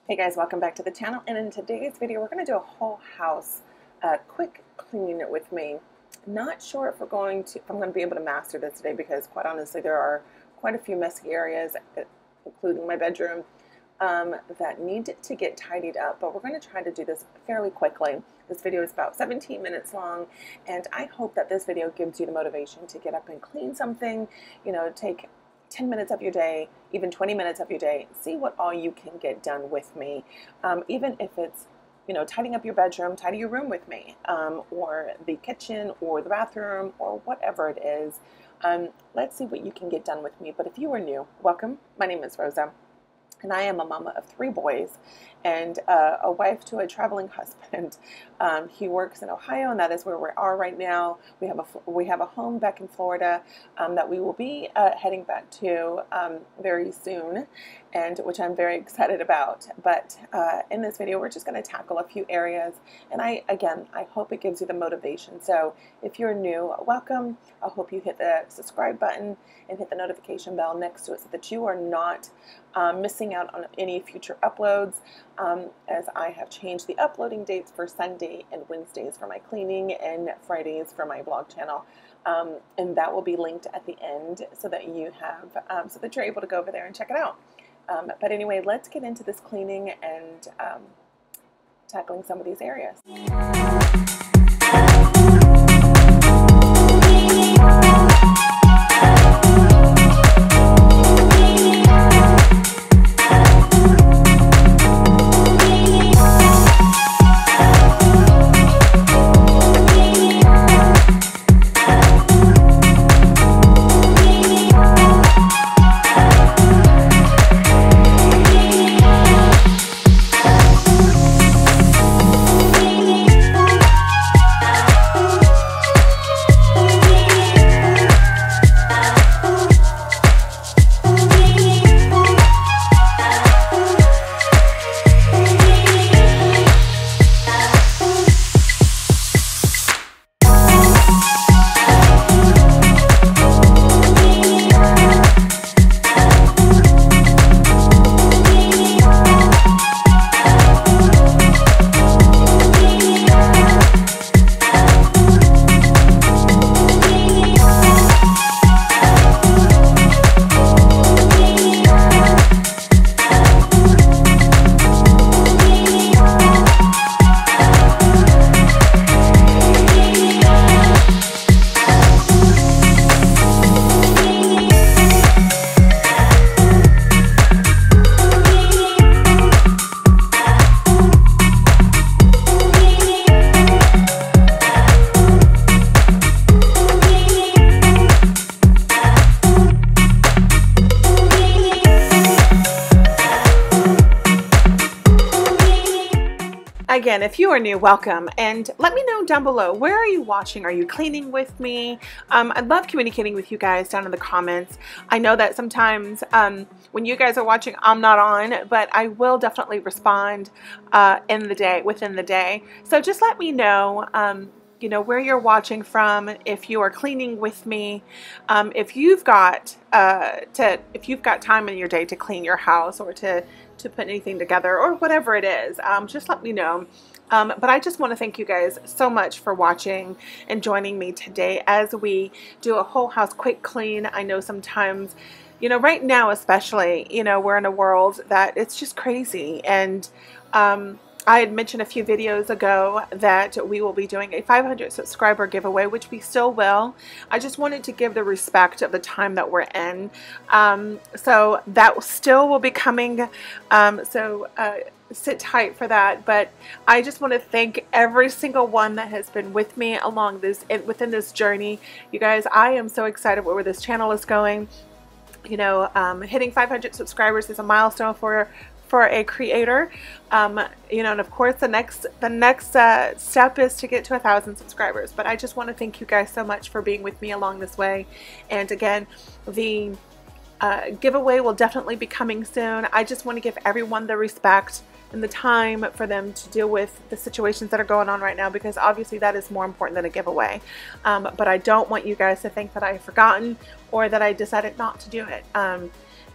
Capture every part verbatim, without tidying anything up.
Hey guys, welcome back to the channel, and in today's video we're going to do a whole house uh, quick clean with me. Not sure if we're going to if I'm going to be able to master this today, because quite honestly there are quite a few messy areas, including my bedroom, um, that need to get tidied up, but we're going to try to do this fairly quickly. This video is about seventeen minutes long, and I hope that this video gives you the motivation to get up and clean something, you know, take ten minutes of your day, even twenty minutes of your day, see what all you can get done with me. Um, even if it's, you know, tidying up your bedroom, tidy your room with me, um, or the kitchen or the bathroom or whatever it is. Um, let's see what you can get done with me. But if you are new, welcome. My name is Rosa, and I am a mama of three boys and uh, a wife to a traveling husband. Um, he works in Ohio, and that is where we are right now. We have a we have a home back in Florida um, that we will be uh, heading back to um, very soon, and which I'm very excited about. But uh, in this video, we're just going to tackle a few areas, and I again I hope it gives you the motivation. So if you're new, welcome. I hope you hit the subscribe button and hit the notification bell next to it so that you are not um, missing out on any future uploads. Um, as I have changed the uploading dates for Sunday and Wednesdays for my cleaning and Fridays for my vlog channel. Um, and that will be linked at the end so that you have, um, so that you're able to go over there and check it out. Um, but anyway, let's get into this cleaning and um, tackling some of these areas. Again, if you are new, welcome, and let me know down below, where are you watching? Are you cleaning with me? Um, I love communicating with you guys down in the comments. I know that sometimes um, when you guys are watching, I'm not on, but I will definitely respond uh, in the day, within the day. So just let me know, um, you know, where you're watching from, if you are cleaning with me, um, if you've got uh, to, if you've got time in your day to clean your house or to to put anything together or whatever it is, um, just let me know. Um, but I just want to thank you guys so much for watching and joining me today as we do a whole house quick clean. I know sometimes, you know, right now especially, you know, we're in a world that it's just crazy, and um, I had mentioned a few videos ago that we will be doing a five hundred subscriber giveaway, which we still will. I just wanted to give the respect of the time that we're in. Um, so that still will be coming. Um, so uh, sit tight for that. But I just want to thank every single one that has been with me along this, within this journey. You guys, I am so excited where this channel is going. You know, um, hitting five hundred subscribers is a milestone for for a creator, um, you know, and of course the next the next uh, step is to get to a thousand subscribers. But I just want to thank you guys so much for being with me along this way. And again, the uh, giveaway will definitely be coming soon. I just want to give everyone the respect and the time for them to deal with the situations that are going on right now, because obviously that is more important than a giveaway. Um, but I don't want you guys to think that I've forgotten or that I decided not to do it. Um,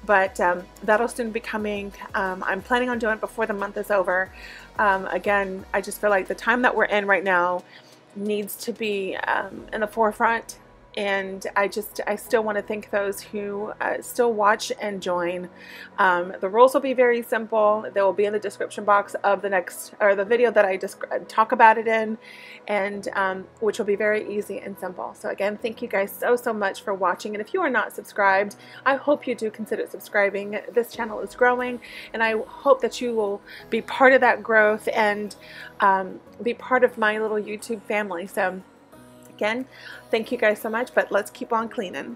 but um, that'll soon be coming. Um, I'm planning on doing it before the month is over. Um, again, I just feel like the time that we're in right now needs to be um, in the forefront. And I just, I still want to thank those who uh, still watch and join. Um, the rules will be very simple. They will be in the description box of the next, or the video that I just talk about it in, and um, which will be very easy and simple. So again, thank you guys so, so much for watching. And if you are not subscribed, I hope you do consider subscribing. This channel is growing, and I hope that you will be part of that growth and um, be part of my little YouTube family. So again, thank you guys so much, but let's keep on cleaning.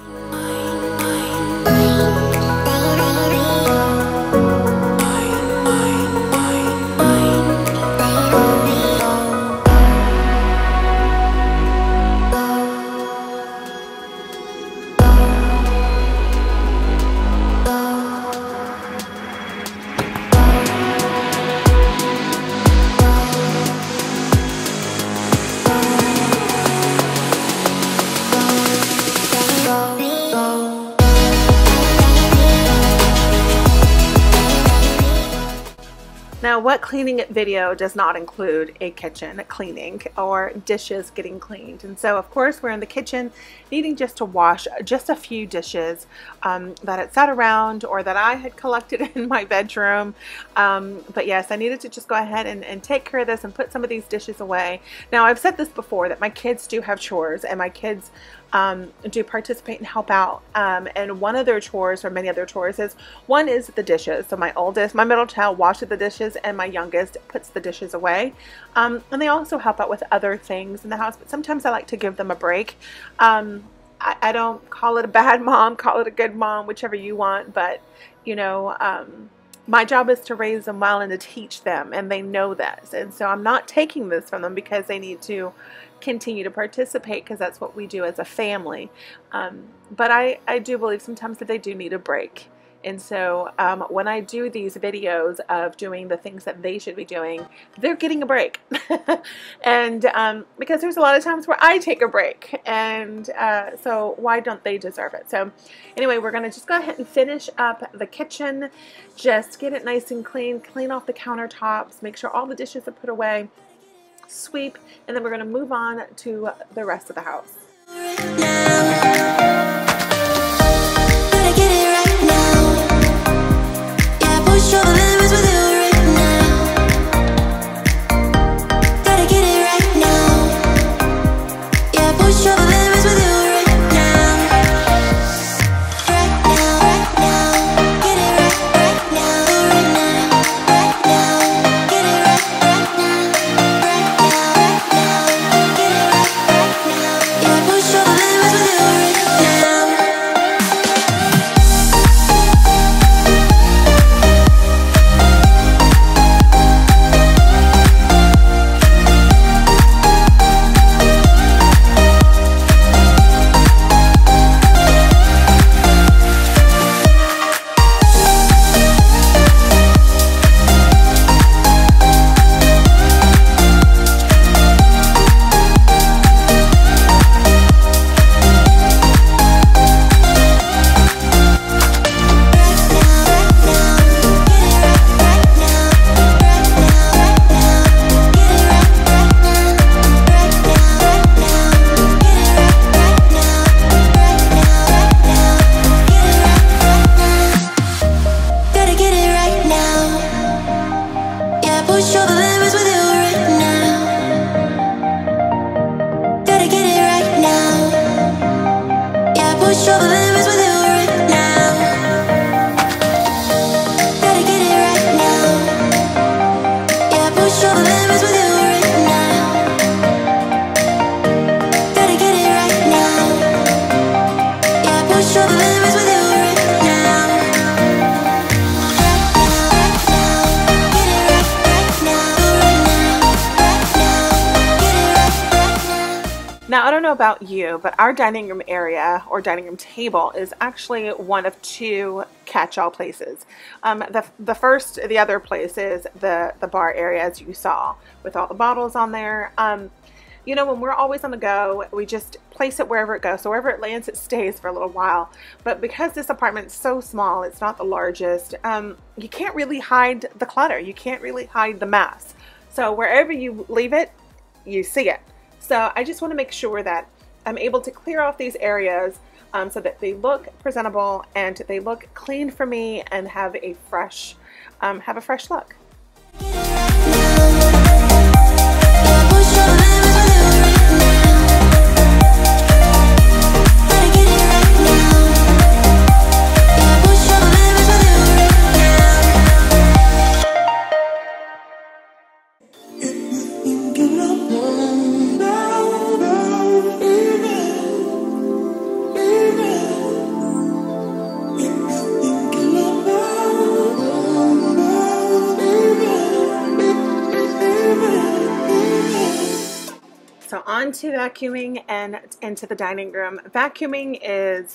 Now, what cleaning video does not include a kitchen cleaning or dishes getting cleaned? And so, of course, we're in the kitchen needing just to wash just a few dishes um, that had sat around or that I had collected in my bedroom. Um, but yes, I needed to just go ahead and, and take care of this and put some of these dishes away. Now, I've said this before, that my kids do have chores, and my kids Um, do participate and help out, um, and one of their chores, or many other chores, is one is the dishes. So my oldest, my middle child washes the dishes, and my youngest puts the dishes away, um, and they also help out with other things in the house, but sometimes I like to give them a break. um, I, I don't call it a bad mom, call it a good mom, whichever you want, but you know, um, my job is to raise them well and to teach them, and they know this, and so I'm not taking this from them because they need to continue to participate, because that's what we do as a family. Um, but I, I do believe sometimes that they do need a break. And so um, when I do these videos of doing the things that they should be doing, they're getting a break. and um, because there's a lot of times where I take a break, and uh, so why don't they deserve it? So anyway, we're going to just go ahead and finish up the kitchen, just get it nice and clean, clean off the countertops, make sure all the dishes are put away, sweep, and then we're going to move on to the rest of the house. Now, I don't know about you, but our dining room area or dining room table is actually one of two catch-all places. Um, the, the first, the other place is the, the bar area, as you saw, with all the bottles on there. Um, you know, when we're always on the go, we just place it wherever it goes. So wherever it lands, it stays for a little while. But because this apartment's so small, it's not the largest, um, you can't really hide the clutter. You can't really hide the mess. So wherever you leave it, you see it. So I just want to make sure that I'm able to clear off these areas um, so that they look presentable and they look clean for me and have a fresh, um, have a fresh look. So on to vacuuming and into the dining room. Vacuuming is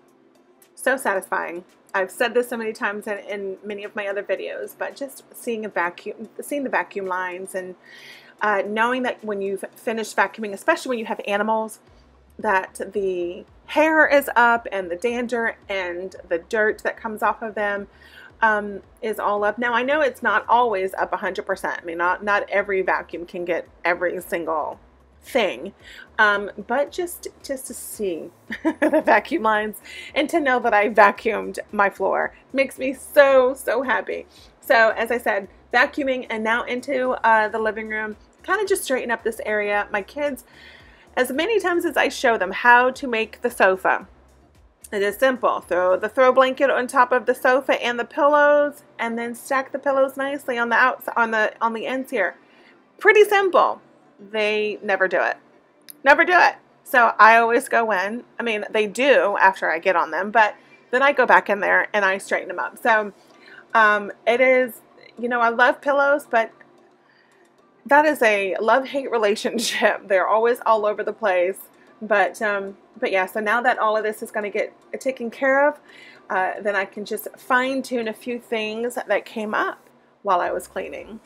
so satisfying. I've said this so many times in, in many of my other videos, but just seeing a vacuum, seeing the vacuum lines and uh, knowing that when you've finished vacuuming, especially when you have animals, that the hair is up and the dander and the dirt that comes off of them um, is all up. Now I know it's not always up one hundred percent. I mean, not, not every vacuum can get every single thing, um, but just just to see the vacuum lines and to know that I vacuumed my floor makes me so so happy. So as I said, vacuuming and now into uh, the living room, kind of just straighten up this area. My kids, as many times as I show them how to make the sofa, it is simple. Throw the throw blanket on top of the sofa and the pillows, and then stack the pillows nicely on the outside, on the on the ends here. Pretty simple. They never do it. Never do it. So I always go in. I mean, they do after I get on them, but then I go back in there and I straighten them up. So um, it is, you know, I love pillows, but that is a love-hate relationship. They're always all over the place. But, um, but yeah, so now that all of this is going to get taken care of, uh, then I can just fine-tune a few things that came up while I was cleaning.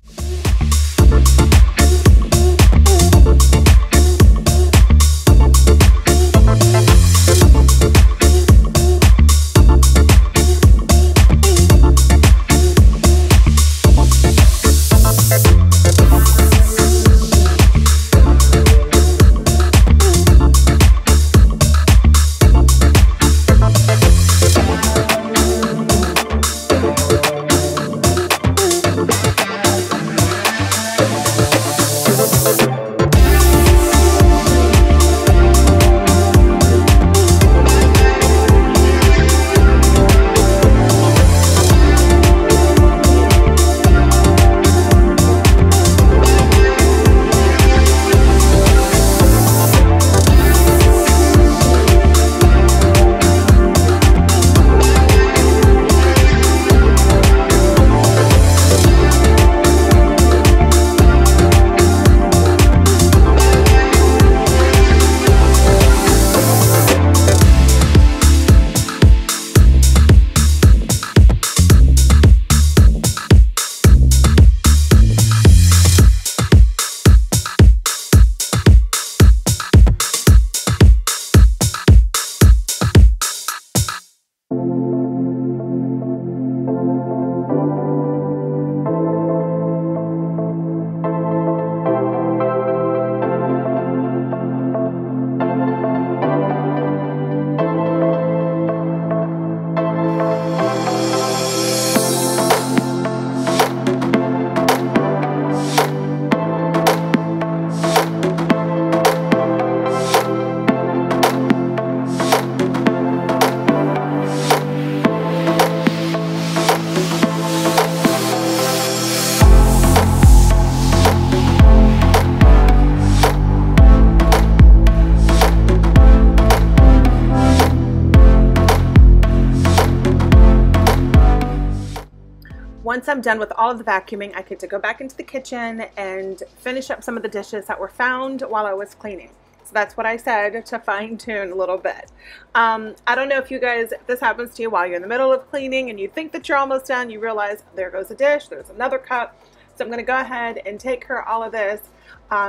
Once I'm done with all of the vacuuming, I get to go back into the kitchen and finish up some of the dishes that were found while I was cleaning. So that's what I said, to fine tune a little bit. Um, I don't know if you guys, if this happens to you while you're in the middle of cleaning and you think that you're almost done, you realize there goes a dish, there's another cup. So I'm going to go ahead and take care of all of this. Um,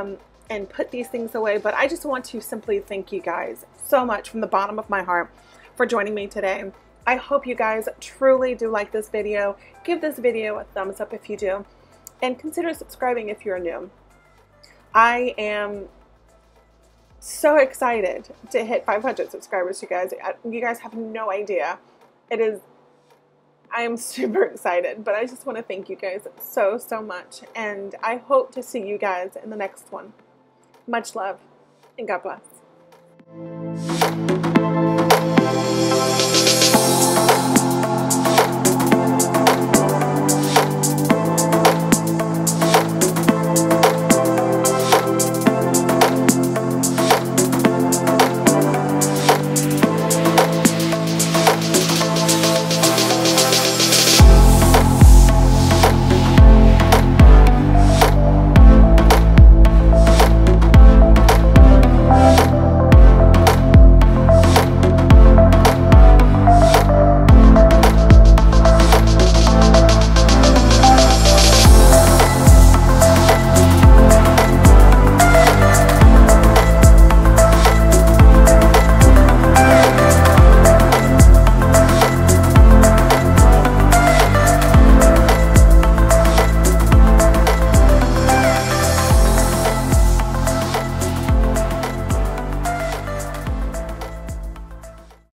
and put these things away, but I just want to simply thank you guys so much from the bottom of my heart for joining me today. I hope you guys truly do like this video. Give this video a thumbs up if you do, and consider subscribing if you're new. I am so excited to hit five hundred subscribers, you guys. You guys have no idea. It is, I am super excited, but I just want to thank you guys so, so much. And I hope to see you guys in the next one. Much love, and God bless.